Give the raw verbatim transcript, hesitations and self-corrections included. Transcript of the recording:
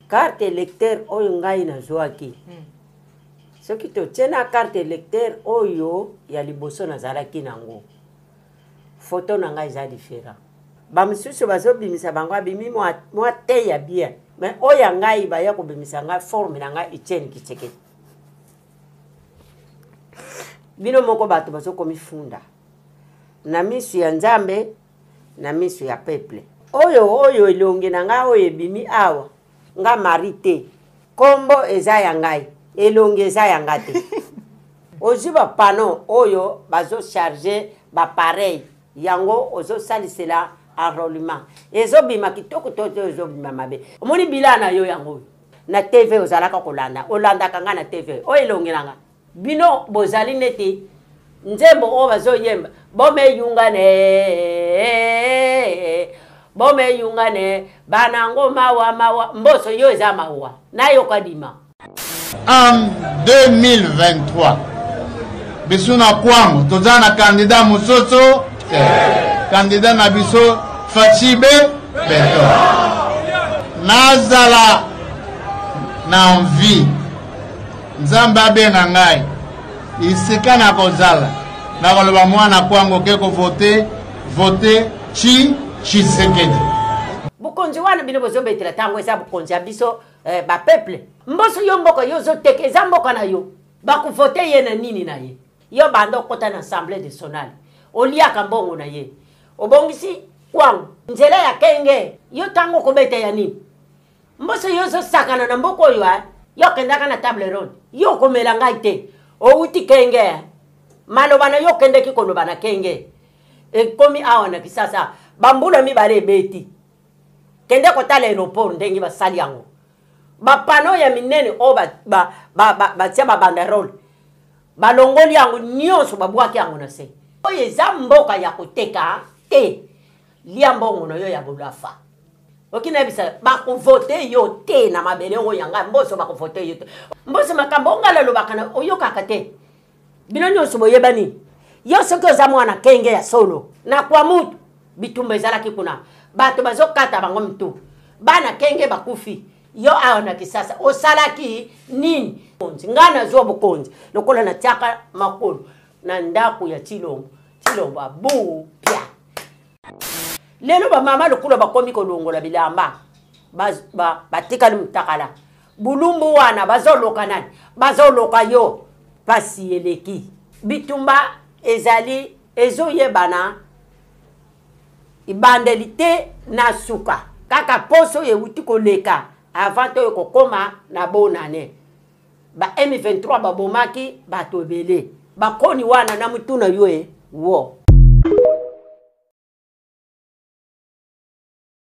carte électeur oyo ngai nazwaki soki totie na carte électeur oyo ya liboso nazalaki nango photo na ngai eza différent bamosusu bazobimisa bango abimi mwa te ya bien mais oyo ngai baya kobimisa ngai forme na ngai Etienne Tshisekedi bino moko bato bazokomi funda na misu ya Nzambe na misu ya peuple oyo oyo elongi na ngai oyo ebimi awa nga mari te kombo eza ya ngai elongi eza ya nga te ozwi bapano oyo bazocharge bapareil yango ozosalisela enrôlement ezobima kitoko toto ezobima mabe omoni bila na yo yango na T V ozalaka kolanda olandaka nga na T V oyo elongi na nga bino bozali neti nzembo oyo bazoyemba bomeyungane bomeyungane banango mawa mawa mboso yo eza mawa nayoka dima. En deux mille vingt-trois biso na kwango toza na candidat mososo candidat na biso Facibe Beto nazala na envie Nzambe abenga ngai isika na kozala na koloba mwana kwango ke ko voter voter chi Tshisekedi bukonzi wana bino bozobetela tango eza bukonzi ya biso eh, ba peuple mboso yo mboka yo zoteke eza mboka na yo bakuvote ye na nini na ye yo bando kota na assemblée nationale oliaka mbongo na ye obongisi kwangu nzela ya kenge yo tango kobeta ya nini mboso yo zosakana na mboko yo yo kendaka na table ronde yo komela ngai te outi kenge maloba na yo kendeki koloba na kenge ekomi awa na kisasa bambula mibale ebeti kende kotala aéroport ndenge basali yango bapano ya minene o batia babanderole balongoli yango nyonso babwaki yango na se oyo eza mboka ya koteka te lia mbongo na yo ya bolafa okinayebisa bakuvote yo te na mabele oyo yanga mboso bakuvote yo te mboso makambo ongala lobaka na oyokaka te bino nyonso boyebani yo soki oza mwana kenge ya solo na kwa mutu bitumba ezalaki kuna bato bazokata bango mtu bana kenge bakufi yo awa na kisasa osalaki nini nga nazwa bokonzi lokola natiaka makolo na ndako ya Chilombo Chilombo abu pia lelo bamama lokula bakomi kolongola bilamba batikali mutakala bulumbu wana bazoloka nani bazoloka yo pasi eleki bitumba ezali ezoyebana ibandelite na suka kaka poso yewuti koleka avant to kokoma na bonane ba M vingt-trois babomaki batobele bakoni wana na mutuna yoe wo